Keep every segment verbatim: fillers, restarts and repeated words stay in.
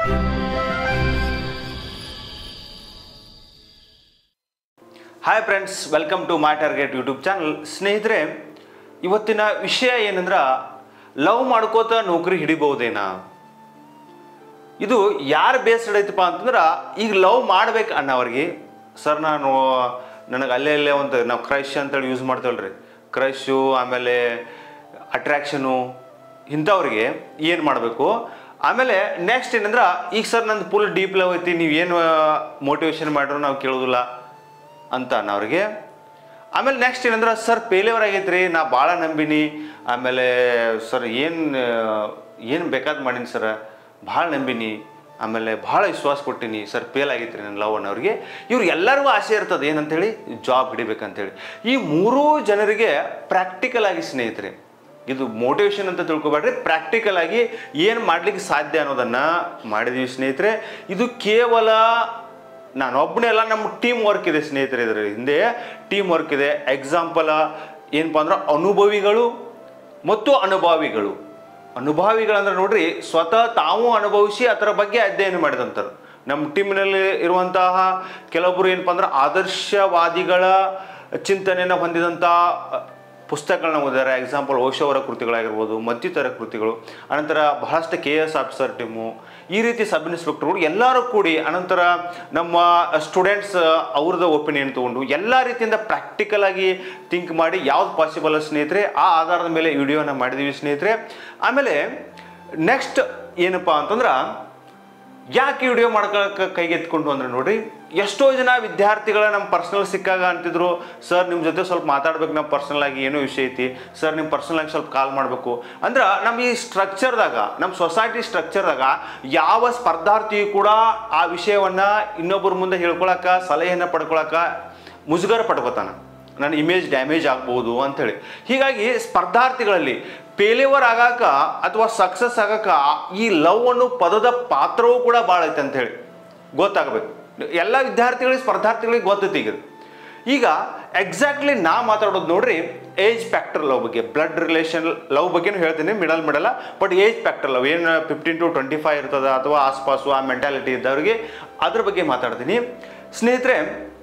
Hi friends, welcome to my target YouTube channel. ಸ್ನೇಹಿತರೆ, ಇವತ್ತಿನ ವಿಷಯ ಏನಂದ್ರೆ ಲವ್ ಮಾಡ್ಕೋತ ನೌಕರಿ ಹಿಡಿಬಹುದೇನಾ? ಇದು ಯಾರು ಬೇಸ್ಡ್ ಐತಪ್ಪ ಅಂತಂದ್ರೆ, ಈಗ ಲವ್ ಮಾಡ್ಬೇಕು ಅನ್ನೋವ್ರಿಗೆ, ಸರ್ ನಾನು ನನಗೆ ಅಲ್ಲೇ ಅಲ್ಲೇ ಒಂದು ನಾವು ಕ್ರಶ್ ಅಂತೇಳಿ ಯೂಸ್ ಮಾಡ್ತೇವಲ್ರಿ, ಕ್ರಶ್ಶು ಆಮೇಲೆ ಅಟ್ರ್ಯಾಕ್ಷನು, ಇಂಥವ್ರಿಗೆ ಏನು ಮಾಡಬೇಕು? ಆಮೇಲೆ ನೆಕ್ಸ್ಟ್ ಏನಂದ್ರೆ, ಈಗ ಸರ್ ನಂದು ಫುಲ್ ಡೀಪ್ ಲವ್ ಐತಿ, ನೀವು ಏನು ಮೋಟಿವೇಶನ್ ಮಾಡ್ರು ನಾವು ಕೇಳೋದಿಲ್ಲ ಅಂತ ಅನ್ನೋರಿಗೆ. ಆಮೇಲೆ ನೆಕ್ಸ್ಟ್ ಏನಂದ್ರೆ, ಸರ್ ಫೇಲ್ಯೂರ್ ಆಗೈತ್ರಿ, ನಾ ಭಾಳ ನಂಬಿನಿ, ಆಮೇಲೆ ಸರ್ ಏನು ಏನು ಬೇಕಾದ್ ಮಾಡೀನಿ ಸರ್, ಭಾಳ ನಂಬಿನಿ, ಆಮೇಲೆ ಭಾಳ ವಿಶ್ವಾಸ ಕೊಟ್ಟಿನಿ, ಸರ್ ಫೇಲ್ ಆಗೈತ್ರಿ ನನ್ನ ಲವ್ ಅನ್ನೋರಿಗೆ. ಇವ್ರು ಎಲ್ಲರಿಗೂ ಆಸೆ ಇರ್ತದೆ ಏನಂತೇಳಿ, ಜಾಬ್ ಹಿಡಿಬೇಕಂತೇಳಿ. ಈ ಮೂರೂ ಜನರಿಗೆ ಪ್ರಾಕ್ಟಿಕಲ್ ಆಗಿ ಸ್ನೇಹಿತರೆ, ಇದು ಮೋಟಿವೇಶನ್ ಅಂತ ತಿಳ್ಕೊಬೇಡ್ರಿ, ಪ್ರಾಕ್ಟಿಕಲ್ ಆಗಿ ಏನು ಮಾಡ್ಲಿಕ್ಕೆ ಸಾಧ್ಯ ಅನ್ನೋದನ್ನು ಮಾಡಿದೀವಿ ಸ್ನೇಹಿತರೆ. ಇದು ಕೇವಲ ನಾನು ಒಬ್ಬನೇ ಅಲ್ಲ, ನಮ್ಮ ಟೀಮ್ ವರ್ಕ್ ಇದೆ ಸ್ನೇಹಿತರೆ. ಇದರ ಹಿಂದೆ ಟೀಮ್ ವರ್ಕ್ ಇದೆ. ಎಕ್ಸಾಂಪಲ್ ಏನಪ್ಪ ಅಂದ್ರೆ, ಅನುಭವಿಗಳು ಮತ್ತು ಅನುಭವಿಗಳು. ಅನುಭವಿಗಳಂದ್ರೆ ನೋಡ್ರಿ, ಸ್ವತಃ ತಾವು ಅನುಭವಿಸಿ ಅದರ ಬಗ್ಗೆ ಅಧ್ಯಯನ ಮಾಡಿದಂಥವ್ರು. ನಮ್ಮ ಟೀಮಿನಲ್ಲಿ ಇರುವಂತಹ ಕೆಲವೊಬ್ಬರು ಏನಪ್ಪ ಅಂದ್ರೆ, ಆದರ್ಶವಾದಿಗಳ ಚಿಂತನೆಯನ್ನು ಹೊಂದಿದಂಥ ಪುಸ್ತಕಗಳನ್ನ ಓದಿದ್ದಾರೆ. ಎಕ್ಸಾಂಪಲ್ ಓಶೋ ಅವರ ಕೃತಿಗಳಾಗಿರ್ಬೋದು, ಮತ್ತಿತರ ಕೃತಿಗಳು. ಅನಂತರ ಬಹಳಷ್ಟು ಕೆ ಎಸ್ ಆಫೀಸರ್ ಟೀಮು, ಈ ರೀತಿ ಸಬ್ ಇನ್ಸ್ಪೆಕ್ಟರ್ಗಳು ಎಲ್ಲರೂ ಕೂಡಿ, ಅನಂತರ ನಮ್ಮ ಸ್ಟೂಡೆಂಟ್ಸ್ ಅವ್ರದ್ದು ಒಪಿನಿಯನ್ ತೊಗೊಂಡು ಎಲ್ಲ ರೀತಿಯಿಂದ ಪ್ರಾಕ್ಟಿಕಲ್ ಆಗಿ ಥಿಂಕ್ ಮಾಡಿ ಯಾವ್ದು ಪಾಸಿಬಲ್ ಸ್ನೇಹಿತರೆ, ಆ ಆಧಾರದ ಮೇಲೆ ವಿಡಿಯೋನ ಮಾಡಿದ್ದೀವಿ ಸ್ನೇಹಿತರೆ. ಆಮೇಲೆ ನೆಕ್ಸ್ಟ್ ಏನಪ್ಪ ಅಂತಂದ್ರೆ, ಯಾಕೆ ವಿಡಿಯೋ ಮಾಡ್ಕೊಳಕ್ಕೆ ಕೈಗೆತ್ಕೊಂಡು ಅಂದ್ರೆ ನೋಡ್ರಿ, ಎಷ್ಟೋ ಜನ ವಿದ್ಯಾರ್ಥಿಗಳ ನಮ್ಮ ಪರ್ಸ್ನಲ್ ಸಿಕ್ಕಾಗ ಅಂತಿದ್ರು, ಸರ್ ನಿಮ್ಮ ಜೊತೆ ಸ್ವಲ್ಪ ಮಾತಾಡ್ಬೇಕು, ನಮ್ಮ ಪರ್ಸ್ನಲ್ ಆಗಿ ಏನೋ ವಿಷಯ ಐತಿ ಸರ್, ನಿಮ್ಮ ಪರ್ಸ್ನಲ್ ಆಗಿ ಸ್ವಲ್ಪ ಕಾಲ್ ಮಾಡಬೇಕು ಅಂದ್ರೆ, ನಮ್ಮ ಈ ಸ್ಟ್ರಕ್ಚರ್ದಾಗ, ನಮ್ಮ ಸೊಸೈಟಿ ಸ್ಟ್ರಕ್ಚರ್ದಾಗ ಯಾವ ಸ್ಪರ್ಧಾರ್ಥಿಯು ಕೂಡ ಆ ವಿಷಯವನ್ನು ಇನ್ನೊಬ್ಬರ ಮುಂದೆ ಹೇಳ್ಕೊಳಕ್ಕೆ, ಸಲಹೆಯನ್ನು ಪಡ್ಕೊಳಕ್ಕೆ ಮುಜುಗರ ಪಡ್ಕೋತಾನೆ, ನನ್ನ ಇಮೇಜ್ ಡ್ಯಾಮೇಜ್ ಆಗ್ಬೋದು ಅಂಥೇಳಿ. ಹೀಗಾಗಿ ಸ್ಪರ್ಧಾರ್ಥಿಗಳಲ್ಲಿ ಫೇಲ್ಯೂರ್ ಆಗಾಕ ಅಥವಾ ಸಕ್ಸಸ್ ಆಗಾಕ ಈ ಲವ್ ಅನ್ನೋ ಪದದ ಪಾತ್ರವೂ ಕೂಡ ಭಾಳ ಐತೆ ಅಂಥೇಳಿ ಗೊತ್ತಾಗಬೇಕು. ಎಲ್ಲ ವಿದ್ಯಾರ್ಥಿಗಳಿಗೆ, ಸ್ಪರ್ಧಾರ್ಥಿಗಳಿಗೆ ಗೊತ್ತೈತಿ. ಈಗ ಈಗ ಎಕ್ಸಾಕ್ಟ್ಲಿ ನಾ ಮಾತಾಡೋದು ನೋಡ್ರಿ, ಏಜ್ ಫ್ಯಾಕ್ಟರ್ ಲವ್ ಬಗ್ಗೆ, ಬ್ಲಡ್ ರಿಲೇಷನ್ ಲವ್ ಬಗ್ಗೆನೂ ಹೇಳ್ತೀನಿ, ಮಿಡಲ್ ಮಿಡಲ್ಲ. ಬಟ್ ಏಜ್ ಫ್ಯಾಕ್ಟರ್ ಲವ್ ಏನು ಫಿಫ್ಟೀನ್ ಟು ಟ್ವೆಂಟಿ ಫೈವ್ ಇರ್ತದೆ ಅಥವಾ ಆಸ್ಪಾಸು ಆ ಮೆಂಟಾಲಿಟಿ ಇದ್ದವ್ರಿಗೆ ಅದ್ರ ಬಗ್ಗೆ ಮಾತಾಡ್ತೀನಿ ಸ್ನೇಹಿತರೆ.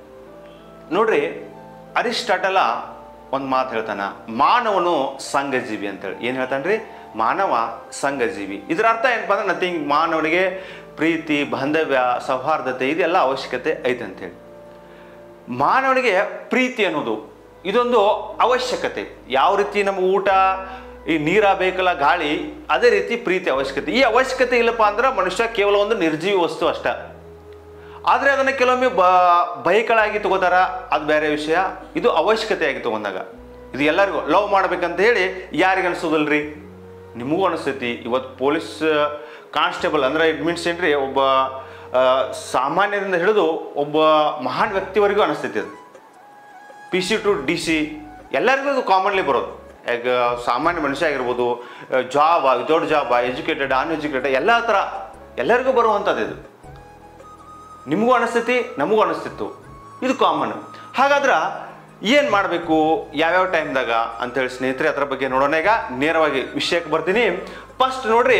ನೋಡ್ರಿ, ಅರಿಸ್ಟಾಟಲ ಒಂದು ಮಾತು ಹೇಳ್ತಾನ, ಮಾನವನು ಸಂಘಜೀವಿ ಅಂತೇಳಿ. ಏನು ಹೇಳ್ತಾನ್ರಿ? ಮಾನವ ಸಂಘಜೀವಿ. ಇದರ ಅರ್ಥ ಏನಪ್ಪ ಅಂದ್ರೆ, ನಥಿಂಗ್, ಮಾನವನಿಗೆ ಪ್ರೀತಿ, ಬಾಂಧವ್ಯ, ಸೌಹಾರ್ದತೆ ಇದೆಲ್ಲ ಅವಶ್ಯಕತೆ ಐತೆ ಅಂತೇಳಿ. ಮಾನವನಿಗೆ ಪ್ರೀತಿ ಅನ್ನೋದು ಇದೊಂದು ಅವಶ್ಯಕತೆ. ಯಾವ ರೀತಿ ನಮ್ಮ ಊಟ, ಈ ನೀರ ಬೇಕಲ್ಲ, ಗಾಳಿ, ಅದೇ ರೀತಿ ಪ್ರೀತಿ ಅವಶ್ಯಕತೆ. ಈ ಅವಶ್ಯಕತೆ ಇಲ್ಲಪ್ಪ ಅಂದ್ರೆ ಮನುಷ್ಯ ಕೇವಲ ಒಂದು ನಿರ್ಜೀವ ವಸ್ತು ಅಷ್ಟ. ಆದರೆ ಅದನ್ನು ಕೆಲವೊಮ್ಮೆ ಬ ಬೈಕಳಾಗಿ ತಗೋತಾರ, ಅದು ಬೇರೆ ವಿಷಯ. ಇದು ಅವಶ್ಯಕತೆಯಾಗಿ ತಗೊಂಡಾಗ ಇದು ಎಲ್ಲರಿಗೂ ಲವ್ ಮಾಡ್ಬೇಕಂತ ಹೇಳಿ ಯಾರಿಗೆ ಅನಿಸೋದಿಲ್ರಿ? ನಿಮಗೂ ಅನಿಸ್ತೈತಿ. ಇವತ್ತು ಪೊಲೀಸ್ ಕಾನ್ಸ್ಟೇಬಲ್ ಅಂದ್ರೆ ಇಟ್ ಮೀನ್ಸ್ ಏನ್ರಿ, ಒಬ್ಬ ಸಾಮಾನ್ಯರಿಂದ ಹಿಡಿದು ಒಬ್ಬ ಮಹಾನ್ ವ್ಯಕ್ತಿವರೆಗೂ ಅನಿಸ್ತೈತಿ. ಅದು P C to D C ಎಲ್ಲರಿಗೂ ಅದು ಕಾಮನ್ಲಿ ಬರೋದು. ಈಗ ಸಾಮಾನ್ಯ ಮನುಷ್ಯ ಆಗಿರ್ಬೋದು, job, without job, educated, uneducated, ಎಲ್ಲ ಥರ ಎಲ್ಲರಿಗೂ ಬರುವಂಥದ್ದು. ಇದು ನಿಮಗೂ ಅನಿಸ್ತೈತಿ, ನಮಗೂ ಅನಿಸ್ತಿತ್ತು, ಇದು ಕಾಮನ್. ಹಾಗಾದ್ರೆ ಏನು ಮಾಡಬೇಕು, ಯಾವ್ಯಾವ ಟೈಮ್ದಾಗ ಅಂತೇಳಿ ಸ್ನೇಹಿತರೆ, ಅದರ ಬಗ್ಗೆ ನೋಡೋಣ. ಈಗ ನೇರವಾಗಿ ವಿಷಯಕ್ಕೆ ಬರ್ತೀನಿ. ಫಸ್ಟ್ ನೋಡ್ರಿ,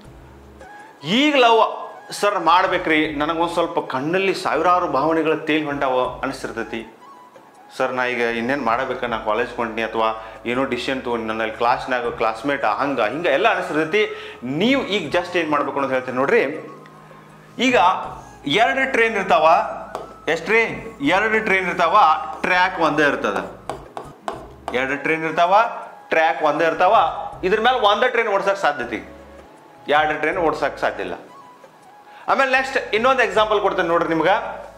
ಈಗ ಲವ್ ಸರ್ ಮಾಡ್ಬೇಕ್ರಿ, ನನಗೊಂದು ಸ್ವಲ್ಪ ಕಣ್ಣಲ್ಲಿ ಸಾವಿರಾರು ಭಾವನೆಗಳು ತೇಲಿ ಹೊಂಟಾವ ಅನಿಸ್ತಿರ್ತೈತಿ. ಸರ್ ನಾ ಈಗ ಇನ್ನೇನು ಮಾಡಬೇಕ, ನಾ ಕಾಲೇಜ್ ಕೊಂಡ್ನಿ ಅಥವಾ ಏನೋ ಡಿಸಿಷನ್ ತೊಗೊಂಡು ನನ್ನಲ್ಲಿ ಕ್ಲಾಸ್ನಾಗ ಕ್ಲಾಸ್ಮೇಟ್ ಹಂಗೆ ಹಿಂಗೆ ಎಲ್ಲ ಅನಿಸ್ತಿರ್ತೈತಿ. ನೀವು ಈಗ ಜಸ್ಟ್ ಏನು ಮಾಡ್ಬೇಕು ಅನ್ನೋದು ಹೇಳ್ತೀನಿ ನೋಡ್ರಿ. ಈಗ ಎರಡು ಟ್ರೈನ್ ಇರ್ತಾವ. ಎಷ್ಟ್ರಿ? ಎರಡು ಟ್ರೈನ್ ಇರ್ತಾವ, ಟ್ರ್ಯಾಕ್ ಒಂದೇ ಇರ್ತದ. ಎರಡು ಟ್ರೈನ್ ಇರ್ತಾವ, ಟ್ರ್ಯಾಕ್ ಒಂದೇ ಇರ್ತಾವ. ಇದ್ರ ಮೇಲೆ ಒಂದೇ ಟ್ರೈನ್ ಓಡ್ಸಕ್ಕೆ ಸಾಧ್ಯತೆ, ಎರಡು ಟ್ರೈನ್ ಓಡ್ಸಕ್ಕೆ ಸಾಧ್ಯ ಇಲ್ಲ. ಆಮೇಲೆ ನೆಕ್ಸ್ಟ್ ಇನ್ನೊಂದು ಎಕ್ಸಾಂಪಲ್ ಕೊಡ್ತೇನೆ ನೋಡ್ರಿ ನಿಮ್ಗೆ.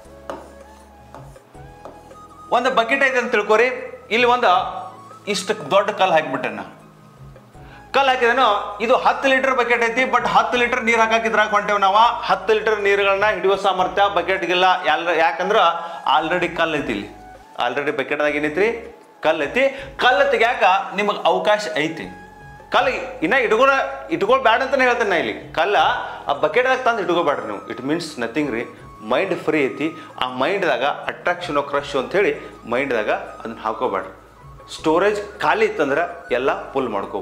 ಒಂದು ಬಕೆಟ್ ಐತೆ ಅಂತ ತಿಳ್ಕೊರಿ. ಇಲ್ಲಿ ಒಂದು ಇಷ್ಟು ದೊಡ್ಡ ಕಲ್ಲು ಹಾಕಿಬಿಟ್ಟೆನ. ಕಲ್ಲು ಹಾಕಿದೇನೋ, ಇದು ಹತ್ತು ಲೀಟರ್ ಬಕೆಟ್ ಐತಿ, ಬಟ್ ಹತ್ತು ಲೀಟರ್ ನೀರು ಹಾಕಿದ್ರಾಗ ಹೊಂಟೇವ್ ನಾವು. ಹತ್ತು ಲೀಟರ್ ನೀರುಗಳನ್ನ ಹಿಡಿಯೋ ಸಾಮರ್ಥ್ಯ ಬಕೆಟ್ಗಿಲ್ಲ. ಎಲ್ಲ ಯಾಕಂದ್ರೆ ಆಲ್ರೆಡಿ ಕಲ್ಲು ಐತಿ. ಇಲ್ಲಿ ಆಲ್ರೆಡಿ ಬಕೆಟ್ದಾಗ ಏನೈತ್ರಿ? ಕಲ್ಲು ಐತಿ. ಕಲ್ಲು ತೆಗ್ಯಾಕ ನಿಮಗೆ ಅವಕಾಶ ಐತಿ. ಕಲ್ಲು ಇನ್ನ ಇಟ್ಕೊಳ ಇಟ್ಕೊಳ್ ಬ್ಯಾಡ ಅಂತಾನೆ ಹೇಳ್ತೇನೆ ನಾ. ಇಲ್ಲಿ ಕಲ್ಲ ಆ ಬಕೆಟ್ದಾಗ ತಂದು ಇಟ್ಕೋಬೇಡ್ರಿ ನೀವು. ಇಟ್ ಮೀನ್ಸ್ ನಥಿಂಗ್ ರೀ. ಮೈಂಡ್ ಫ್ರೀ ಐತಿ. ಆ ಮೈಂಡ್ದಾಗ ಅಟ್ರಾಕ್ಷನ್ ಕ್ರಶ್ ಅಂತೇಳಿ ಮೈಂಡ್ದಾಗ ಅದನ್ನ ಹಾಕೋಬೇಡ್ರಿ. ಸ್ಟೋರೇಜ್ ಖಾಲಿ ಇತ್ತಂದ್ರೆ ಎಲ್ಲ ಫುಲ್ ಮಾಡ್ಕೋಬೋದು.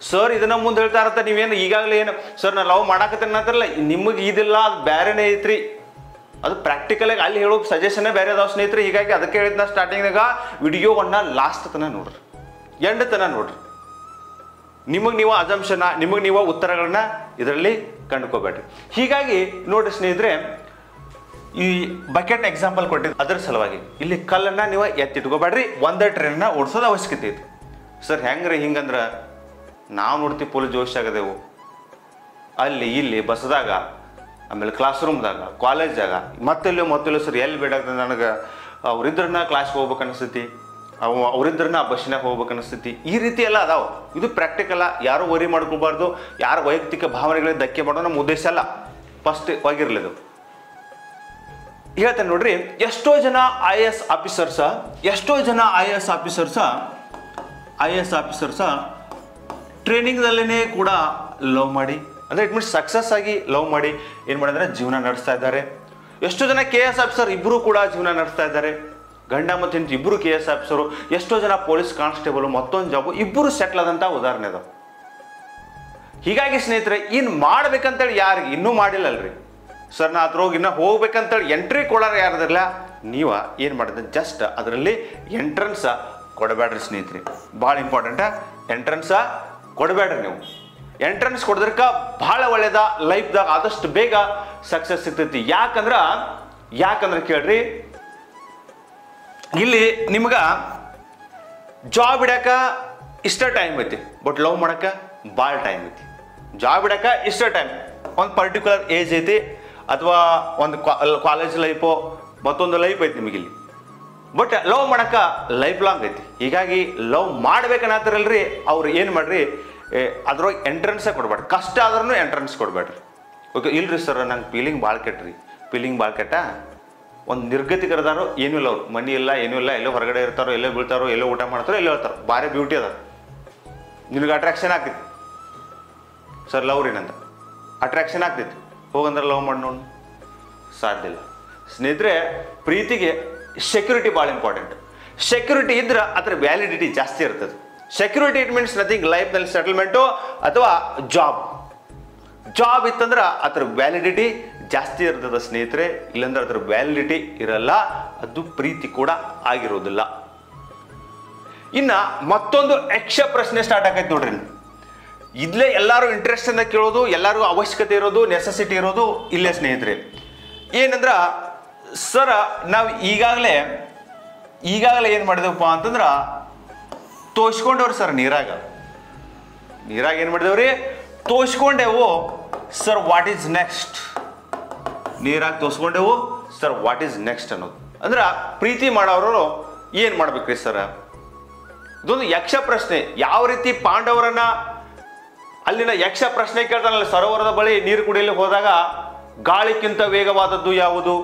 ಸರ್ ಇದನ್ನ ಮುಂದೆ ಹೇಳ್ತಾ ಇರತ್ತ ನೀವೇನು ಈಗಾಗಲೇ ಏನು ಸರ್ ನಾ ಲವ್ ಮಾಡಾಕತ್ತೇನೆ ಅಂತಾರಲ್ಲ, ನಿಮಗೆ ಇದಿಲ್ಲ, ಅದು ಬೇರೆನೇ ಐತ್ರಿ. ಅದು ಪ್ರಾಕ್ಟಿಕಲಾಗಿ ಅಲ್ಲಿ ಹೇಳೋ ಸಜೆಷನ್ನೇ ಬೇರೆ ಅದಾವ ಸ್ನೇಹಿತರೆ. ಹೀಗಾಗಿ ಅದಕ್ಕೆ ಹೇಳಿದ್ನ ಸ್ಟಾರ್ಟಿಂಗ್ನಾಗ ವಿಡಿಯೋವನ್ನ ಲಾಸ್ಟ್ ತನ ನೋಡ್ರಿ, ಎಂಡ್ ತನ ನೋಡ್ರಿ. ನಿಮಗೆ ನೀವು ಅಜಂಪ್ಷನ್, ನಿಮಗೆ ನೀವು ಉತ್ತರಗಳನ್ನ ಇದರಲ್ಲಿ ಕಂಡುಕೋಬೇಡ್ರಿ. ಹೀಗಾಗಿ ನೋಡ್ರಿ ಸ್ನೇಹಿತರೆ, ಈ ಬಕೆಟ್ ಎಕ್ಸಾಂಪಲ್ ಕೊಟ್ಟಿದ್ದು ಅದರ ಸಲುವಾಗಿ ಇಲ್ಲಿ ಕಲ್ಲನ್ನ ನೀವು ಎತ್ತಿಟ್ಕೋಬೇಡ್ರಿ. ಒಂದೇ ಟ್ರೈನ್ನ ಓಡಿಸೋದು ಅವಶ್ಯಕತೆ ಐತಿ. ಸರ್ ಹೆಂಗ್ರಿ ಹಿಂಗಂದ್ರೆ ನಾವು ನೋಡ್ತೀವಿ ಪೊಲೀಸ್ ಜೋಶ್ ಆಗದೆವು ಅಲ್ಲಿ ಇಲ್ಲಿ ಬಸ್ದಾಗ, ಆಮೇಲೆ ಕ್ಲಾಸ್ ರೂಮ್ದಾಗ, ಕಾಲೇಜ್ದಾಗ, ಮತ್ತೆಲ್ಲೋ ಮತ್ತೆಲ್ಲೋ ಸರ್ ಎಲ್ಲಿ ಬೇಡಾಗ್ತದೆ ನನಗೆ ಅವ್ರಿದ್ರನ್ನ ಕ್ಲಾಸ್ಗೆ ಹೋಗ್ಬೇಕು ಅನಿಸ್ತೈತಿ, ಅವು ಅವ್ರಿದ್ರನ್ನ ಬಸ್ಸಿನಾಗ ಹೋಗ್ಬೇಕು ಅನಿಸ್ತೈತಿ. ಈ ರೀತಿ ಎಲ್ಲ ಅದಾವ. ಇದು ಪ್ರಾಕ್ಟಿಕಲ್ಲ. ಯಾರು ವರಿ ಮಾಡ್ಕೋಬಾರ್ದು, ಯಾರ ವೈಯಕ್ತಿಕ ಭಾವನೆಗಳಿಗೆ ಧಕ್ಕೆ ಮಾಡೋದು ನಮ್ಮ ಉದ್ದೇಶ ಅಲ್ಲ. ಫಸ್ಟ್ ಆಗಿರ್ಲಿದು ಹೇಳ್ತೇನೆ ನೋಡ್ರಿ. ಎಷ್ಟೋ ಜನ ಐ ಎ ಎಸ್ ಆಫೀಸರ್ಸ ಎಷ್ಟೋ ಜನ I A S officers I A S officers ಟ್ರೈನಿಂಗ್ದಲ್ಲೇ ಕೂಡ ಲವ್ ಮಾಡಿ, ಅಂದರೆ ಇಟ್ ಮೀನ್ಸ್ ಸಕ್ಸಸ್ ಆಗಿ ಲವ್ ಮಾಡಿ ಏನು ಮಾಡಿದ್ರೆ ಜೀವನ ನಡೆಸ್ತಾ ಇದ್ದಾರೆ. ಎಷ್ಟೋ ಜನ ಕೆ ಎಸ್ ಆಫೀಸರ್ ಇಬ್ಬರು ಕೂಡ ಜೀವನ ನಡೆಸ್ತಾ ಇದ್ದಾರೆ. ಗಂಡ ಮತ್ತು ಹೆಂಡತಿ ಇಬ್ಬರು ಕೆ ಎಸ್ ಆಫೀಸರು. ಎಷ್ಟೋ ಜನ ಪೊಲೀಸ್ ಕಾನ್ಸ್ಟೇಬಲ್ ಮತ್ತೊಂದು ಜಾಬು ಇಬ್ಬರು ಸೆಟ್ಲ್ ಆದಂಥ ಉದಾಹರಣೆ ಅದಾವ. ಹೀಗಾಗಿ ಸ್ನೇಹಿತರೆ, ಇನ್ನು ಮಾಡ್ಬೇಕಂತೇಳಿ ಯಾರಿಗೆ ಇನ್ನೂ ಮಾಡಿಲ್ಲಲ್ರಿ ಸರ್, ನಾ ಅದ್ರೋಗಿ ಇನ್ನೂ ಹೋಗ್ಬೇಕಂತೇಳಿ ಎಂಟ್ರಿ ಕೊಡೋರು ಯಾರದಿಲ್ಲ, ನೀವ ಏನು ಮಾಡಿದ್ರೆ ಜಸ್ಟ್ ಅದರಲ್ಲಿ ಎಂಟ್ರೆನ್ಸ ಕೊಡಬೇಡ್ರಿ ಸ್ನೇಹಿತರೆ. ಭಾಳ ಇಂಪಾರ್ಟೆಂಟ. ಎಂಟ್ರೆನ್ಸ ಕೊಡಬೇಡ್ರಿ. ನೀವು ಎಂಟ್ರೆನ್ಸ್ ಕೊಡೋದ್ರಕ್ಕ ಭಾಳ ಒಳ್ಳೇದ. ಲೈಫ್ದಾಗ ಆದಷ್ಟು ಬೇಗ ಸಕ್ಸಸ್ ಸಿಗ್ತೈತಿ. ಯಾಕಂದ್ರ ಯಾಕಂದ್ರೆ ಕೇಳ್ರಿ, ಇಲ್ಲಿ ನಿಮ್ಗ ಜಾಬ್ ಇಡಕ ಇಷ್ಟ ಟೈಮ್ ಐತಿ, ಬಟ್ ಲವ್ ಮಾಡಕ ಭಾಳ ಟೈಮ್ ಐತಿ. ಜಾಬ್ ಇಡಕ ಇಷ್ಟ ಟೈಮ್, ಒಂದು ಪರ್ಟಿಕ್ಯುಲರ್ ಏಜ್ ಐತಿ, ಅಥವಾ ಒಂದು ಕಾಲೇಜ್ ಲೈಫು ಮತ್ತೊಂದು ಲೈಫ್ ಐತಿ ನಿಮಗಿಲ್ಲಿ. ಬಟ್ ಲವ್ ಮಾಡಕ ಲೈಫ್ ಲಾಂಗ್ ಐತಿ. ಹೀಗಾಗಿ ಲವ್ ಮಾಡ್ಬೇಕನ್ನತ್ತಿರಲ್ರಿ, ಅವ್ರು ಏನು ಮಾಡ್ರಿ ಅದ್ರೊಳಗೆ ಎಂಟ್ರೆನ್ಸೇ ಕೊಡ್ಬೇಡ್ರಿ. ಕಷ್ಟ ಆದ್ರೂ ಎಂಟ್ರೆನ್ಸ್ ಕೊಡ್ಬೇಡ್ರಿ. ಓಕೆ ಇಲ್ರಿ ಸರ್ ನಂಗೆ ಫೀಲಿಂಗ್ ಭಾಳ ಕೆಟ್ಟ್ರಿ, ಫೀಲಿಂಗ್ ಭಾಳ ಕೆಟ್ಟ. ಒಂದು ನಿರ್ಗತಿಕರದಾರೋ ಏನೂ ಇಲ್ಲ, ಅವ್ರು ಮನಿ ಇಲ್ಲ ಏನೂ ಇಲ್ಲ, ಎಲ್ಲೋ ಹೊರಗಡೆ ಇರ್ತಾರೋ, ಎಲ್ಲೋ ಬೀಳ್ತಾರೋ, ಎಲ್ಲೋ ಊಟ ಮಾಡ್ತಾರೋ, ಎಲ್ಲೋ ಹೇಳ್ತಾರೋ, ಭಾರಿ ಬ್ಯೂಟಿ ಅದ, ನಿನಗೆ ಅಟ್ರಾಕ್ಷನ್ ಆಗ್ತೈತಿ ಸರ್. ಲವ್ ಏನಂತ ಅಟ್ರಾಕ್ಷನ್ ಆಗ್ತೈತಿ, ಹೋಗಂದ್ರೆ ಲವ್ ಮಾಡಿ ನೋಡು, ಸಾಧ್ಯ ಇಲ್ಲ ಸ್ನೇಹಿತರೆ. ಪ್ರೀತಿಗೆ ಸೆಕ್ಯೂರಿಟಿ ಭಾಳ ಇಂಪಾರ್ಟೆಂಟ್. ಸೆಕ್ಯೂರಿಟಿ ಇದ್ರೆ ಅದರ ವ್ಯಾಲಿಡಿಟಿ ಜಾಸ್ತಿ ಇರ್ತದೆ. ಸೆಕ್ಯೂರಿಟಿ ಇಟ್ ಮೀನ್ಸ್ ನಥಿಂಗ್, ಲೈಫ್ನಲ್ಲಿ ಸೆಟಲ್ಮೆಂಟು ಅಥವಾ ಜಾಬ್. ಜಾಬ್ ಇತ್ತಂದ್ರೆ ಅದರ ವ್ಯಾಲಿಡಿಟಿ ಜಾಸ್ತಿ ಇರ್ತದೆ ಸ್ನೇಹಿತರೆ. ಇಲ್ಲಾಂದ್ರೆ ಅದರ ವ್ಯಾಲಿಡಿಟಿ ಇರಲ್ಲ, ಅದು ಪ್ರೀತಿ ಕೂಡ ಆಗಿರೋದಿಲ್ಲ. ಇನ್ನು ಮತ್ತೊಂದು ಯಕ್ಷ ಪ್ರಶ್ನೆ ಸ್ಟಾರ್ಟ್ ಆಗೈತೆ ನೋಡ್ರಿ. ಇಲ್ಲೇ ಎಲ್ಲರೂ ಇಂಟ್ರೆಸ್ಟ್ ಇಂದ ಕೇಳೋದು, ಎಲ್ಲರಿಗೂ ಅವಶ್ಯಕತೆ ಇರೋದು, ನೆಸೆಸಿಟಿ ಇರೋದು ಇಲ್ಲೇ ಸ್ನೇಹಿತರೆ. ಏನಂದ್ರ ಸರ ನಾವು ಈಗಾಗಲೇ ಈಗಾಗಲೇ ಏನು ಮಾಡಿದೆವಪ್ಪ ಅಂತಂದ್ರೆ ತೋರಿಸ್ಕೊಂಡವ್ರಿ ಸರ್ ನೀರಾಗ. ನೀರಾಗ ಏನು ಮಾಡಿದೆವ್ರಿ ತೋರಿಸ್ಕೊಂಡೆವು ಸರ್. What is next? ನೀರಾಗ ತೋರಿಸ್ಕೊಂಡೆವು ಸರ್, ವಾಟ್ ಈಸ್ ನೆಕ್ಸ್ಟ್ ಅನ್ನೋದು. ಅಂದ್ರೆ ಪ್ರೀತಿ ಮಾಡೋರು ಏನು ಮಾಡ್ಬೇಕ್ರಿ ಸರ್? ಇದೊಂದು ಯಕ್ಷ ಪ್ರಶ್ನೆ. ಯಾವ ರೀತಿ ಪಾಂಡವರನ್ನ ಅಲ್ಲಿನ ಯಕ್ಷ ಪ್ರಶ್ನೆ ಕೇಳ್ತಾನಲ್ಲ, ಸರೋವರದ ಬಳಿ ನೀರು ಕುಡಿಯಲು ಹೋದಾಗ ಗಾಳಿಕ್ಕಿಂತ ವೇಗವಾದದ್ದು ಯಾವುದು,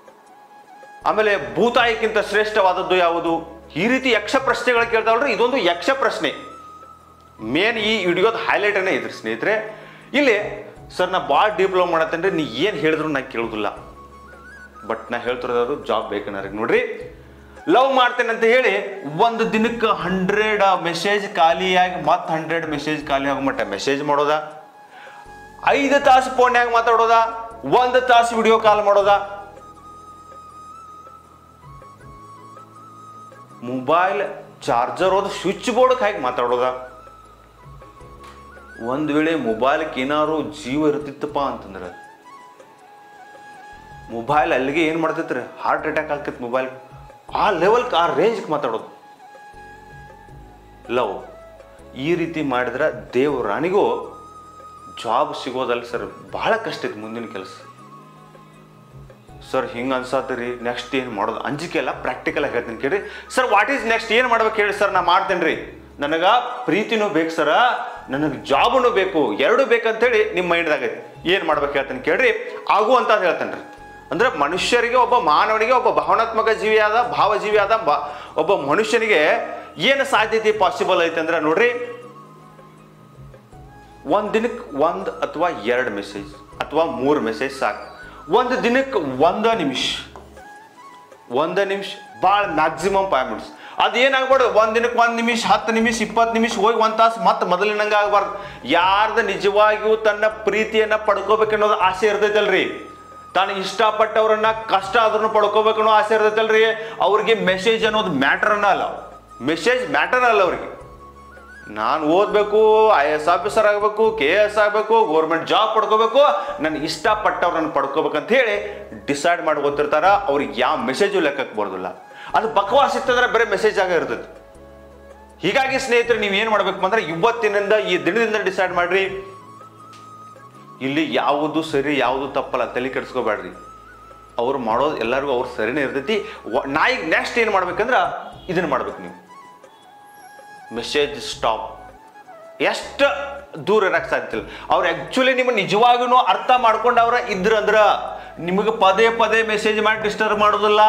ಆಮೇಲೆ ಭೂತಾಯಿಕ್ಕಿಂತ ಶ್ರೇಷ್ಠವಾದದ್ದು ಯಾವುದು, ಈ ರೀತಿ ಯಕ್ಷ ಪ್ರಶ್ನೆಗಳು ಕೇಳ್ತಾವ್ರಿ. ಇದೊಂದು ಯಕ್ಷ ಪ್ರಶ್ನೆ. ಮೇನ್ ಈ ವಿಡಿಯೋದ ಹೈಲೈಟ್ ಅನ್ನೇ ಇದ್ರಿ ಸ್ನೇಹಿತರೆ. ಇಲ್ಲಿ ಸರ್ ನಾ ಭಾಳ ಡೀಪ್ ಲವ್ ಮಾಡತ್ತೇನ್ರಿ, ನೀ ಏನು ಹೇಳಿದ್ರು ನಾ ಕೇಳೋದಿಲ್ಲ, ಬಟ್ ನಾ ಹೇಳ್ತಿರೋದು ಜಾಬ್ ಬೇಕನ್ನೋರಿಗೆ ನೋಡ್ರಿ. ಲವ್ ಮಾಡ್ತೇನೆ ಅಂತ ಹೇಳಿ ಒಂದು ದಿನಕ್ಕೆ ಹಂಡ್ರೆಡ್ ಮೆಸೇಜ್ ಖಾಲಿಯಾಗಿ ಮತ್ತೆ ಹಂಡ್ರೆಡ್ ಮೆಸೇಜ್ ಖಾಲಿ ಆಗೋ ಮಟ್ಟ ಮೆಸೇಜ್ ಮಾಡೋದ, ಐದು ತಾಸು ಫೋನ್ಯಾಗ ಮಾತಾಡೋದ, ಒಂದು ತಾಸು ವಿಡಿಯೋ ಕಾಲ್ ಮಾಡೋದ, ಮೊಬೈಲ್ ಚಾರ್ಜರ್ ಹೋದ ಸ್ವಿಚ್ ಬೋರ್ಡ್ ಹಾಕಿ ಮಾತಾಡೋದ. ಒಂದ್ ವೇಳೆ ಮೊಬೈಲ್ಗೆ ಏನಾರು ಜೀವ ಇರ್ತಿತ್ತಪ್ಪ ಅಂತಂದ್ರೆ ಮೊಬೈಲ್ ಅಲ್ಲಿಗೆ ಏನ್ ಮಾಡ್ತೈತ್ರಿ, ಹಾರ್ಟ್ ಅಟ್ಯಾಕ್ ಆಗ್ತೈತಿ ಮೊಬೈಲ್. ಆ ಲೆವೆಲ್ ಆ ರೇಂಜ್ಗೆ ಮಾತಾಡೋದು ಲವ್. ಈ ರೀತಿ ಮಾಡಿದ್ರೆ ದೇವರಾಣಿಗೂ ಜಾಬ್ ಸಿಗೋದಲ್ಲ ಸರ್, ಬಹಳ ಕಷ್ಟ ಐತಿ ಮುಂದಿನ ಕೆಲಸ. ಸರ್ ಹಿಂಗೆ ಅನ್ಸಾತ್ರಿ, ನೆಕ್ಸ್ಟ್ ಏನು ಮಾಡೋದು? ಅಂಜಿಕೆ ಎಲ್ಲ ಪ್ರಾಕ್ಟಿಕಲ್ ಆಗಿ ಹೇಳ್ತೀನಿ ಕೇಳಿ ಸರ್. What is next? ಏನು ಮಾಡ್ಬೇಕು ಹೇಳಿ ಸರ್, ನಾ ಮಾಡ್ತೇನೆ ರೀ. ನನಗೆ ಪ್ರೀತಿನೂ ಬೇಕು ಸರ, ನನಗೆ ಜಾಬನು ಬೇಕು, ಎರಡು ಬೇಕಂತೇಳಿ ನಿಮ್ಮ ಮೈಂಡ್ದಾಗ ಐತಿ. ಏನು ಮಾಡ್ಬೇಕು ಹೇಳ್ತೇನೆ ಕೇಳ್ರಿ, ಆಗು ಅಂತ ಹೇಳ್ತೇನೆ ರೀ. ಅಂದ್ರೆ ಮನುಷ್ಯರಿಗೆ, ಒಬ್ಬ ಮಾನವನಿಗೆ, ಒಬ್ಬ ಭಾವನಾತ್ಮಕ ಜೀವಿ ಆದ, ಭಾವಜೀವಿ ಆದ ಬ ಒಬ್ಬ ಮನುಷ್ಯನಿಗೆ ಏನು ಸಾಧ್ಯತೆ ಪಾಸಿಬಲ್ ಐತೆ ಅಂದ್ರೆ ನೋಡ್ರಿ, ಒಂದು ದಿನಕ್ಕೆ ಒಂದು ಅಥವಾ ಎರಡು ಮೆಸೇಜ್ ಅಥವಾ ಮೂರು ಮೆಸೇಜ್ ಸಾಕು. ಒಂದು ದಿನಕ್ಕೆ ಒಂದ ನಿಮಿಷ, ಒಂದ ನಿಮಿಷ ಭಾಳ ಮ್ಯಾಕ್ಸಿಮಮ್ ಫೈವ್ ಮಿನಿಟ್ಸ್. ಅದೇನಾಗ್ಬಾರ್ದು, ಒಂದ್ ದಿನಕ್ಕೆ ಒಂದ್ ನಿಮಿಷ, ಹತ್ತು ನಿಮಿಷ, ಇಪ್ಪತ್ತು ನಿಮಿಷ ಹೋಗಿ ಒಂದ್ ತಾಸು ಮತ್ತೆ ಮೊದಲಿನಂಗ ಆಗ್ಬಾರ್ದು. ಯಾರ್ದು ನಿಜವಾಗಿಯೂ ತನ್ನ ಪ್ರೀತಿಯನ್ನ ಪಡ್ಕೋಬೇಕನ್ನೋದು ಆಸೆ ಇರ್ತೈತಲ್ರಿ, ತಾನು ಇಷ್ಟಪಟ್ಟವ್ರನ್ನ ಕಷ್ಟ ಆದ್ರೂ ಪಡ್ಕೋಬೇಕನ್ನೋ ಆಸೆ ಇರ್ತೈತಲ್ರಿ, ಅವ್ರಿಗೆ ಮೆಸೇಜ್ ಅನ್ನೋದು ಮ್ಯಾಟರ್ ಅಲ್ಲ. ಮೆಸೇಜ್ ಮ್ಯಾಟರ್ ಅಲ್ಲ ಅವ್ರಿಗೆ. ನಾನು ಓದಬೇಕು, ಐ ಎ ಎಸ್ ಆಫೀಸರ್ ಆಗಬೇಕು, ಕೆ ಎ ಎಸ್ ಆಗಬೇಕು, ಗೌರ್ಮೆಂಟ್ ಜಾಬ್ ಪಡ್ಕೋಬೇಕು, ನಾನು ಇಷ್ಟಪಟ್ಟವ್ರನ್ನ ಪಡ್ಕೋಬೇಕಂತ ಹೇಳಿ ಡಿಸೈಡ್ ಮಾಡಿ ಗೊತ್ತಿರ್ತಾರ. ಅವ್ರಿಗೆ ಯಾವ ಮೆಸೇಜು ಲೆಕ್ಕಕ್ಕೆ ಬರೋದಿಲ್ಲ. ಅದು ಬಕವಾಸ್ ಇತ್ತಂದ್ರೆ ಬರೀ ಮೆಸೇಜ್ ಆಗ ಇರ್ತೈತಿ. ಹೀಗಾಗಿ ಸ್ನೇಹಿತರೆ, ನೀವು ಏನು ಮಾಡ್ಬೇಕು ಅಂದ್ರೆ ಇವತ್ತಿನಿಂದ ಈ ದಿನದಿಂದ ಡಿಸೈಡ್ ಮಾಡ್ರಿ, ಇಲ್ಲಿ ಯಾವುದು ಸರಿ ಯಾವುದು ತಪ್ಪಲ್ಲ, ತಲೆ ಕೆಡಿಸ್ಕೋಬೇಡ್ರಿ. ಅವ್ರು ಮಾಡೋದು ಎಲ್ಲರಿಗೂ ಅವ್ರು ಸರಿನೇ ಇರ್ತೈತಿ. ನಾ ಈಗ ನೆಕ್ಸ್ಟ್ ಏನು ಮಾಡ್ಬೇಕಂದ್ರೆ ಇದನ್ನ ಮಾಡ್ಬೇಕು. ನೀವು ಮೆಸೇಜ್ ಸ್ಟಾಪ್. ಎಷ್ಟು ದೂರ ಇರಕ್ಕೆ ಸಾಧ್ಯಲ್ಲ. ಅವ್ರು ಆ್ಯಕ್ಚುಲಿ ನಿಮ್ಮ ನಿಜವಾಗೂ ಅರ್ಥ ಮಾಡ್ಕೊಂಡವ್ರ ಇದ್ರಂದ್ರ ನಿಮಗೆ ಪದೇ ಪದೇ ಮೆಸೇಜ್ ಮಾಡಿ ಡಿಸ್ಟರ್ಬ್ ಮಾಡೋದಿಲ್ಲ.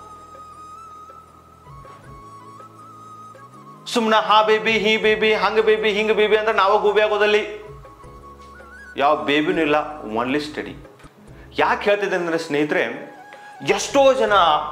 ಸುಮ್ಮನೆ ಹಾ ಬೇಬಿ, ಹೀ ಬೇಬಿ, ಹಂಗ ಬೇಬಿ, ಹಿಂಗ ಬೇಬಿ ಅಂದ್ರೆ ನಾವು ಗೂಬಿ ಆಗೋದಲ್ಲಿ. ಯಾವ ಬೇಬಿನೂ ಇಲ್ಲ, ಓನ್ಲಿ ಸ್ಟಡಿ. ಯಾಕೆ ಹೇಳ್ತಿದ್ದೆ ಅಂದ್ರೆ ಸ್ನೇಹಿತರೆ, ಎಷ್ಟೋ ಜನ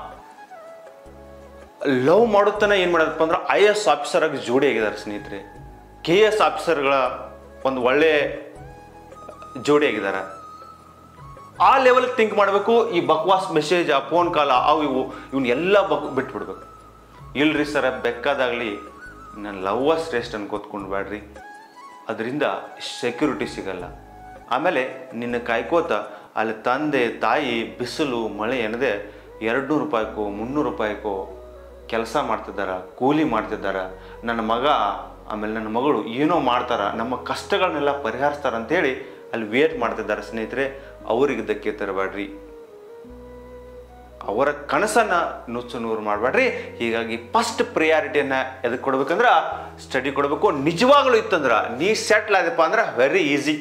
ಲವ್ ಮಾಡುತ್ತಾನೆ ಏನು ಮಾಡೋದಪ್ಪ ಅಂದ್ರೆ ಐ ಎಸ್ ಆಫೀಸರ್ ಆಗಿ ಜೋಡಿ ಆಗಿದ್ದಾರೆ ಸ್ನೇಹಿತರೆ. ಕೆ ಎಸ್ ಆಫೀಸರ್ಗಳ ಒಂದು ಒಳ್ಳೆ ಜೋಡಿ ಆಗಿದ್ದಾರೆ. ಆ ಲೆವೆಲ್ ಥಿಂಕ್ ಮಾಡಬೇಕು. ಈ ಬಕ್ವಾಸ್ ಮೆಸೇಜ್, ಆ ಫೋನ್ ಕಾಲ, ಅವು ಇವು ಇವನ್ ಎಲ್ಲ ಬಕ್ ಬಿಟ್ಬಿಡ್ಬೇಕು. ಇಲ್ರಿ ಸರ, ಬೇಕಾದಾಗಲಿ ನನ್ನ ಲವ್ವ ಶ್ರೇಷ್ಠ ಅನ್ಕೋತ್ಕೊಂಡು ಬೇಡ್ರಿ, ಅದರಿಂದ ಸೆಕ್ಯೂರಿಟಿ ಸಿಗಲ್ಲ. ಆಮೇಲೆ ನಿನ್ನ ಕಾಯ್ಕೋತ ಅಲ್ಲಿ ತಂದೆ ತಾಯಿ ಬಿಸಿಲು ಮಳೆ ಎನ್ನದೆ ಎರಡು ನೂರು ರೂಪಾಯಿಕೋ ಮುನ್ನೂರು ರೂಪಾಯಿಕೋ ಕೆಲಸ ಮಾಡ್ತಿದ್ದಾರ, ಕೂಲಿ ಮಾಡ್ತಿದ್ದಾರ, ನನ್ನ ಮಗ ಆಮೇಲೆ ನನ್ನ ಮಗಳು ಏನೋ ಮಾಡ್ತಾರ, ನಮ್ಮ ಕಷ್ಟಗಳನ್ನೆಲ್ಲ ಪರಿಹರಿಸ್ತಾರ ಅಂತೇಳಿ ಅಲ್ಲಿ ವೇಟ್ ಮಾಡ್ತಿದ್ದಾರೆ ಸ್ನೇಹಿತರೆ. ಅವ್ರಿಗೆ ಧಕ್ಕೆ ತರಬೇಡ್ರಿ, ಅವರ ಕನಸನ್ನು ನುಚ್ಚು ನೂರು ಮಾಡಬೇಡ್ರಿ. ಹೀಗಾಗಿ ಫಸ್ಟ್ ಪ್ರಿಯಾರಿಟಿಯನ್ನು ಎದಕ್ಕೆ ಕೊಡ್ಬೇಕಂದ್ರೆ ಸ್ಟಡಿ ಕೊಡಬೇಕು. ನಿಜವಾಗ್ಲೂ ಇತ್ತಂದ್ರೆ ನೀ ಸೆಟ್ಲ್ ಆದಪ್ಪ ಅಂದ್ರೆ ವೆರಿ ಈಸಿ,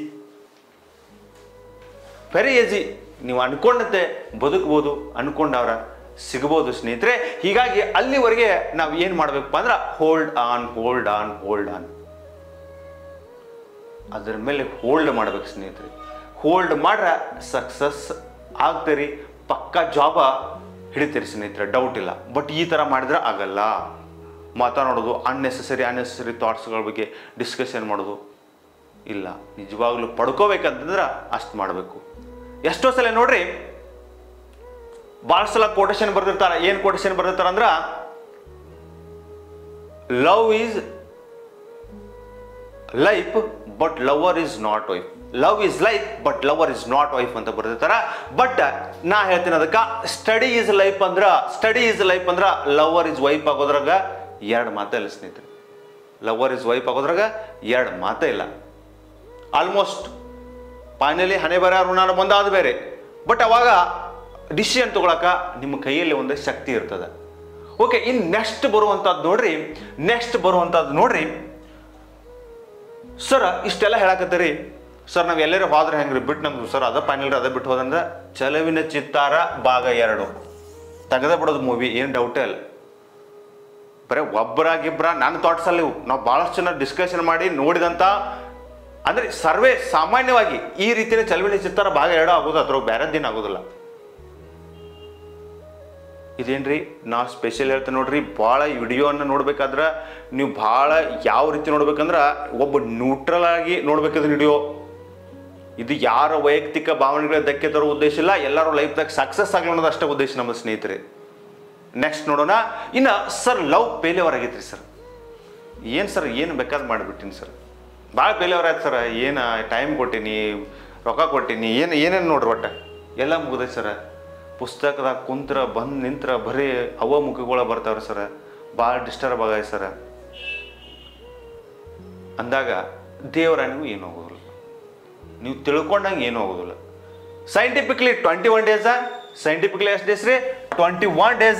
ವೆರಿ ಈಸಿ. ನೀವು ಅನ್ಕೊಂಡಂತೆ ಬದುಕ್ಬೋದು, ಅನ್ಕೊಂಡವ್ರ ಸಿಗ್ಬೋದು ಸ್ನೇಹಿತರೆ. ಹೀಗಾಗಿ ಅಲ್ಲಿವರೆಗೆ ನಾವು ಏನು ಮಾಡಬೇಕಪ್ಪ ಅಂದ್ರೆ hold on, hold on, hold on. ಅದರ ಮೇಲೆ ಹೋಲ್ಡ್ ಮಾಡ್ಬೇಕು ಸ್ನೇಹಿತರೆ. ಹೋಲ್ಡ್ ಮಾಡ್ರೆ ಸಕ್ಸಸ್ ಆಗ್ತೀರಿ, ಪಕ್ಕಾ ಜಾಬ ಹಿಡಿತೀರಿ ಸ್ನೇಹಿತರೆ, ಡೌಟ್ ಇಲ್ಲ. ಬಟ್ ಈ ಥರ ಮಾಡಿದ್ರೆ ಆಗಲ್ಲ. ಮಾತನಾಡೋದು, ಅನ್ನೆಸೆಸರಿ ಅನ್ನೆಸೆಸರಿ ಥಾಟ್ಸ್ಗಳ ಬಗ್ಗೆ ಡಿಸ್ಕಷನ್ ಮಾಡೋದು ಇಲ್ಲ. ನಿಜವಾಗ್ಲೂ ಪಡ್ಕೋಬೇಕಂತಂದ್ರೆ ಅಷ್ಟು ಮಾಡಬೇಕು. ಎಷ್ಟೋ ಸಲ ನೋಡ್ರಿ, ಭಾಳ ಸಲ ಕೋಟೇಶನ್ ಬರ್ದಿರ್ತಾರ. ಏನು ಕೋಟೇಶನ್ ಬರ್ದಿರ್ತಾರ ಅಂದ್ರೆ love is life but lover is not wife, love is life but lover is not wife ಅಂತ ಬರ್ದಿರ್ತಾರ. ಬಟ್ ನಾ ಹೇಳ್ತೀನಿ ಅದಕ್ಕೆ ಸ್ಟಡಿ ಈಸ್ ಲೈಫ್ ಅಂದ್ರ ಸ್ಟಡಿ ಈಸ್ ಲೈಫ್ ಅಂದ್ರ ಲವರ್ ಇಸ್ ವೈಫ್ ಆಗೋದ್ರಾಗ ಎರಡು ಮಾತೇ ಇಲ್ಲ ಸ್ನೇಹಿತರೆ. ಲವರ್ ಇಸ್ ವೈಫ್ ಆಗೋದ್ರಾಗ ಎರಡು ಮಾತೇ ಇಲ್ಲ. ಆಲ್ಮೋಸ್ಟ್ ಫೈನಲಿ ಹಣೆ ಬರ ಋಣಾನ ಬಂದಾದ ಬೇರೆ. ಬಟ್ ಅವಾಗ ಡಿಸಿಷನ್ ತಗೊಳಕ ನಿಮ್ಮ ಕೈಯಲ್ಲಿ ಒಂದು ಶಕ್ತಿ ಇರ್ತದೆ. ಓಕೆ, ಇನ್ ನೆಕ್ಸ್ಟ್ ಬರುವಂತದ್ದು ನೋಡ್ರಿ, ನೆಕ್ಸ್ಟ್ ಬರುವಂತದ್ದು ನೋಡ್ರಿ ಸರ್, ಇಷ್ಟೆಲ್ಲ ಹೇಳಕತ್ತೀರಿ ಸರ್, ನಾವು ಎಲ್ಲರೂ ಹೋದ್ರೆ ಹೆಂಗ್ರಿ ಬಿಟ್ಟು ನಮ್ದು ಸರ್ ಅದ ಫೈನಲ್ ಅದ ಬಿಟ್ಟು ಹೋದಂದ್ರೆ ಚಲವಿನ ಚಿತ್ತಾರ ಭಾಗ ಎರಡು ತೆಗೆದ ಬಿಡೋದು ಮೂವಿ, ಏನು ಡೌಟೇ ಇಲ್ಲ. ಬರೀ ಒಬ್ಬರಾಗಿಬ್ಬರ ನನ್ನ ಥಾಟ್ಸ್ ಅಲ್ಲಿ ನಾವು ಭಾಳಷ್ಟು ಜನ ಡಿಸ್ಕಷನ್ ಮಾಡಿ ನೋಡಿದಂಥ, ಅಂದ್ರೆ ಸರ್ವೇ ಸಾಮಾನ್ಯವಾಗಿ ಈ ರೀತಿಯ ಚಲವಿನ ಚಿತ್ತಾರ ಭಾಗ ಎರಡು ಆಗೋದು, ಅದ್ರ ಬೇರೆ ದಿನ ಆಗೋದಿಲ್ಲ. ಇದೇನ್ರಿ ನಾವು ಸ್ಪೆಷಲ್ ಹೇಳ್ತೇನೆ ನೋಡ್ರಿ. ಭಾಳ ಈ ವಿಡಿಯೋನ ನೋಡ್ಬೇಕಾದ್ರೆ ನೀವು ಭಾಳ ಯಾವ ರೀತಿ ನೋಡ್ಬೇಕಂದ್ರೆ ಒಬ್ಬ ನ್ಯೂಟ್ರಲ್ ಆಗಿ ನೋಡ್ಬೇಕಂದ್ರೆ ವಿಡಿಯೋ. ಇದು ಯಾರ ವೈಯಕ್ತಿಕ ಭಾವನೆಗಳ ಧಕ್ಕೆ ತರೋ ಉದ್ದೇಶ ಇಲ್ಲ, ಎಲ್ಲರೂ ಲೈಫ್ದಾಗ ಸಕ್ಸಸ್ ಆಗಲಿ ಅನ್ನೋದು ಅಷ್ಟೇ ಉದ್ದೇಶ ನಮ್ಮ ಸ್ನೇಹಿತರೆ. ನೆಕ್ಸ್ಟ್ ನೋಡೋಣ. ಇನ್ನು ಸರ್ ಲವ್ ಫೇಲ್ಯೂರ್ ಆಗೈತ್ರಿ ಸರ್. ಏನು ಸರ್, ಏನು ಬೇಕಾದ್ರೆ ಮಾಡಿಬಿಟ್ಟಿನಿ ಸರ್, ಭಾಳ ಫೇಲ್ಯೂರ್ ಆಯ್ತು ಸರ್, ಏನು ಟೈಮ್ ಕೊಟ್ಟೀನಿ, ರೊಕ್ಕ ಕೊಟ್ಟೀನಿ, ಏನು ಏನೇನು ನೋಡ್ರಿ ಒಟ್ಟು ಎಲ್ಲ ಮುಗಿದೈತೆ ಸರ್. ಪುಸ್ತಕದಾಗ ಕುಂತ್ರ ಬಂದು ನಿಂತ್ರ ಬರೀ ಅವ ಮುಖಗಳ ಬರ್ತಾವ್ರಿ ಸರ್, ಭಾಳ ಡಿಸ್ಟರ್ಬ್ ಆಗೈತೆ ಸರ್ ಅಂದಾಗ ದೇವರ ನೀವು ಏನು ಹೋಗೋದಿಲ್ಲ, ನೀವು ತಿಳ್ಕೊಂಡಂಗೆ ಏನೂ ಆಗೋದಿಲ್ಲ. Scientifically twenty one days scientifically ಎಷ್ಟು ಡೇಸ್ ರೀ? Twenty one days.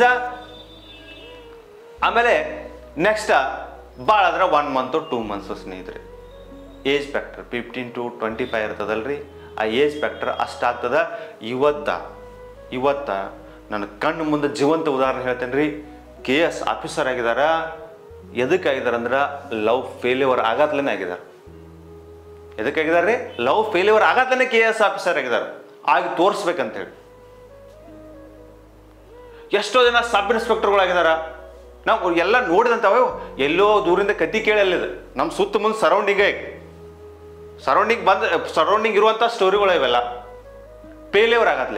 ಆಮೇಲೆ ನೆಕ್ಸ್ಟ್ ಭಾಳ ಅಂದ್ರೆ ಒನ್ ಮಂತು ಟೂ ಮಂತ್ಸು ಸ್ನೇಹಿತರೆ. Age factor fifteen to twenty five ಇರ್ತದಲ್ರಿ, ಆ ಏಜ್ ಫ್ಯಾಕ್ಟರ್ ಅಷ್ಟಾಗ್ತದ. ಇವತ್ತ ಇವತ್ತ ನನ್ನ ಕಣ್ಣು ಮುಂದೆ ಜೀವಂತ ಉದಾಹರಣೆ ಹೇಳ್ತೇನೆ ರೀ. ಕೆ ಎಸ್ ಆಫೀಸರ್ ಆಗಿದಾರ. ಎದಕ್ಕೆ ಆಗಿದಾರ ಅಂದ್ರೆ ಲವ್ ಫೇಲ್ಯೂರ್ ಆಗತ್ಲೇ ಆಗಿದ್ದಾರೆ. ಎದಕ್ಕಾಗಿದ್ದಾರೆ ರೀ? ಲವ್ ಫೇಲ್ಯೂರ್ ಆಗತ್ಲೇ ಕೆ ಎಸ್ ಆಫೀಸರ್ ಆಗಿದ್ದಾರೆ, ಆಗಿ ತೋರಿಸ್ಬೇಕಂತೇಳಿ. ಎಷ್ಟೋ ಜನ ಸಬ್ ಇನ್ಸ್ಪೆಕ್ಟರ್ಗಳಾಗಿದಾರ, ನಾವು ಎಲ್ಲ ನೋಡಿದಂಥವು ಎಲ್ಲೋ ದೂರಿಂದ ಕತ್ತಿ ಕೇಳಲ್ಲಿದೆ, ನಮ್ಮ ಸುತ್ತ ಮುಂದೆ ಸರೌಂಡಿಂಗೇ ಸರೌಂಡಿಂಗ್ ಬಂದ ಸರೌಂಡಿಂಗ್ ಇರುವಂಥ ಸ್ಟೋರಿಗಳು ಇವೆಲ್ಲ ಫೇಲ್ಯೂರ್ ಆಗತ್ಲೆ.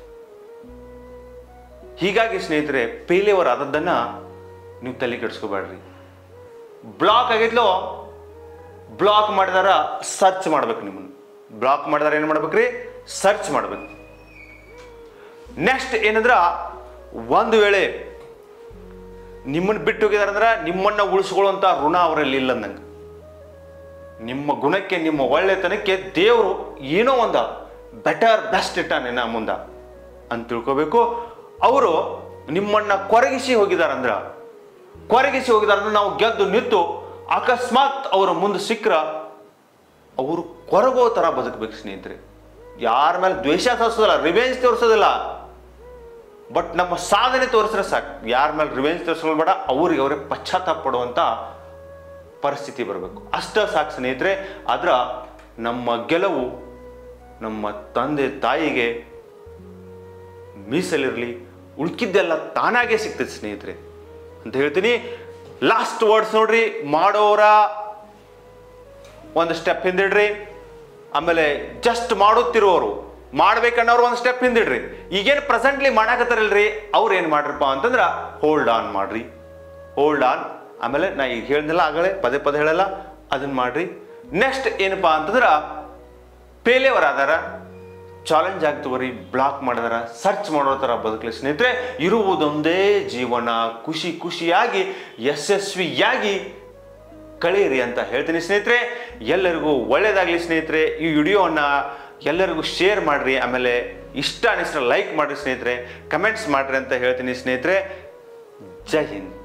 ಹೀಗಾಗಿ ಸ್ನೇಹಿತರೆ, ಫೇಲ್ಯೂರ್ ಆದದ್ದನ್ನು ನೀವು ತಲೆ ಕೆಡಿಸ್ಕೋಬೇಡ್ರಿ. ಬ್ಲಾಕ್ ಆಗಿದ್ಲೋ ಬ್ಲಾಕ್ ಮಾಡಿದಾರ ಸರ್ಚ್ ಮಾಡ್ಬೇಕು. ನಿಮ್ಮನ್ನು ಬ್ಲಾಕ್ ಮಾಡಿದಾರ ಏನು ಮಾಡ್ಬೇಕ್ರಿ? ಸರ್ಚ್ ಮಾಡ್ಬೇಕು. ನೆಕ್ಸ್ಟ್ ಏನಂದ್ರ, ಒಂದು ವೇಳೆ ನಿಮ್ಮನ್ನು ಬಿಟ್ಟು ಹೋಗಿದಾರಂದ್ರೆ ನಿಮ್ಮನ್ನ ಉಳಿಸ್ಕೊಳ್ಳುವಂಥ ಋಣ ಅವರಲ್ಲಿ ಇಲ್ಲ ಅಂದಂಗೆ. ನಿಮ್ಮ ಗುಣಕ್ಕೆ, ನಿಮ್ಮ ಒಳ್ಳೆತನಕ್ಕೆ ದೇವರು ಏನೋ ಒಂದು ಬೆಟರ್ ಬೆಸ್ಟ್ ಇಟ್ಟಾನೇನ ಮುಂದ ಅಂತ ತಿಳ್ಕೋಬೇಕು. ಅವರು ನಿಮ್ಮನ್ನ ಕೊರಗಿಸಿ ಹೋಗಿದಾರಂದ್ರ ಕೊರಗಿಸಿ ಹೋಗಿದಾರಂದ್ರೆ ನಾವು ಗೆದ್ದು ನಿಂತು ಅಕಸ್ಮಾತ್ ಅವರ ಮುಂದೆ ಸಿಕ್ಕರ ಅವರು ಕೊರಗೋ ಥರ ಬದುಕಬೇಕು ಸ್ನೇಹಿತರೆ. ಯಾರ ಮೇಲೆ ದ್ವೇಷ ತೋರಿಸೋದಿಲ್ಲ, ರಿವೆಂಜ್ ತೋರಿಸೋದಿಲ್ಲ, ಬಟ್ ನಮ್ಮ ಸಾಧನೆ ತೋರಿಸ್ರೆ ಸಾಕು. ಯಾರ ಮೇಲೆ ರಿವೆಂಜ್ ತೋರಿಸೋದು ಬೇಡ, ಅವ್ರಿಗೆ ಅವರೇ ಪಶ್ಚಾತ್ತಾಪ ಪಡುವಂಥ ಪರಿಸ್ಥಿತಿ ಬರಬೇಕು. ಅಷ್ಟ ಸಾಕು ಸ್ನೇಹಿತರೆ. ಆದ್ರ ನಮ್ಮ ಗೆಲುವು ನಮ್ಮ ತಂದೆ ತಾಯಿಗೆ ಮೀಸಲಿರಲಿ, ಉಳ್ಕಿದ್ದೆಲ್ಲ ತಾನಾಗೆ ಸಿಗ್ತದೆ ಸ್ನೇಹಿತರೆ ಅಂತ ಹೇಳ್ತೀನಿ. ಲಾಸ್ಟ್ ವರ್ಡ್ಸ್ ನೋಡ್ರಿ, ಮಾಡೋರ ಒಂದು ಸ್ಟೆಪ್ ಹಿಂದಿಡ್ರಿ, ಆಮೇಲೆ ಜಸ್ಟ್ ಮಾಡುತ್ತಿರುವವರು ಮಾಡ್ಬೇಕನ್ನೋರು ಒಂದು ಸ್ಟೆಪ್ ಹಿಂದಿಡ್ರಿ. ಈಗೇನು ಪ್ರೆಸೆಂಟ್ಲಿ ಮಾಡಾಕತ್ತಾರಲ್ರಿ, ಅವ್ರು ಏನು ಮಾಡ್ರಪ್ಪ ಅಂತಂದ್ರೆ ಹೋಲ್ಡ್ ಆನ್ ಮಾಡ್ರಿ, ಹೋಲ್ಡ್ ಆನ್. ಆಮೇಲೆ ನಾ ಈಗ ಹೇಳಿದ್ನಲ್ಲ ಆಗಲೇ ಪದೇ ಪದೇ ಹೇಳಲ್ಲ, ಅದನ್ನ ಮಾಡ್ರಿ. ನೆಕ್ಸ್ಟ್ ಏನಪ್ಪ ಅಂತಂದ್ರೆ ಫೇಲ್ಯೂರ್ ಆದಾರ ಚಾಲೆಂಜ್ ಆಗ್ತವ್ರಿ, ಬ್ಲಾಕ್ ಮಾಡಿದಾರ ಸರ್ಚ್ ಮಾಡೋ ಥರ ಬದುಕಲಿ ಸ್ನೇಹಿತರೆ. ಇರುವುದೊಂದೇ ಜೀವನ, ಖುಷಿ ಖುಷಿಯಾಗಿ ಯಶಸ್ವಿಯಾಗಿ ಕಳೆಯಿರಿ ಅಂತ ಹೇಳ್ತೀನಿ ಸ್ನೇಹಿತರೆ. ಎಲ್ಲರಿಗೂ ಒಳ್ಳೇದಾಗಲಿ ಸ್ನೇಹಿತರೆ. ಈ ವಿಡಿಯೋವನ್ನು ಎಲ್ಲರಿಗೂ ಶೇರ್ ಮಾಡಿರಿ, ಆಮೇಲೆ ಇಷ್ಟ ಅನಿಸಿದ್ರೆ ಲೈಕ್ ಮಾಡಿರಿ ಸ್ನೇಹಿತರೆ, ಕಮೆಂಟ್ಸ್ ಮಾಡಿರಿ ಅಂತ ಹೇಳ್ತೀನಿ ಸ್ನೇಹಿತರೆ. ಜೈ ಹಿಂದ್.